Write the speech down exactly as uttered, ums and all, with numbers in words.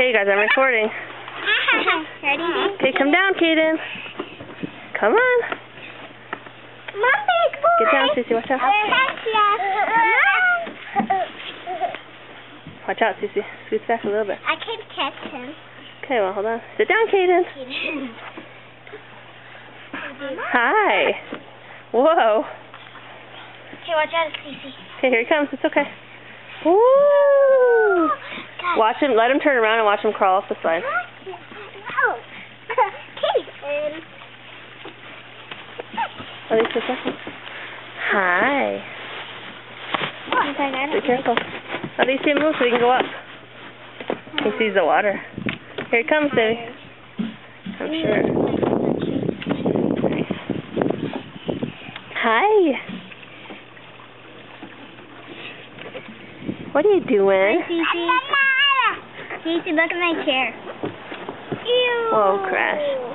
Okay, guys, I'm recording. Ready? Okay, come down, Cayden. Come on. My big boy. Get down, Susie. Watch out. Watch out, Susie. Scoot back a little bit. I can catch him. Okay, well, hold on. Sit down, Cayden. Hi. Whoa. Okay, watch out, Susie. Okay, here he comes. It's okay. Woo! Watch him. Let him turn around and watch him crawl off the side. Cayden. Oh, he's so careful. Hi. Be careful. Let me see him move so we can go up. He sees the water. Here he comes, baby. I'm sure. Nice. Hi. What are you doing? Hi, Cece. Cece, look at my chair. Ew. Whoa, crash.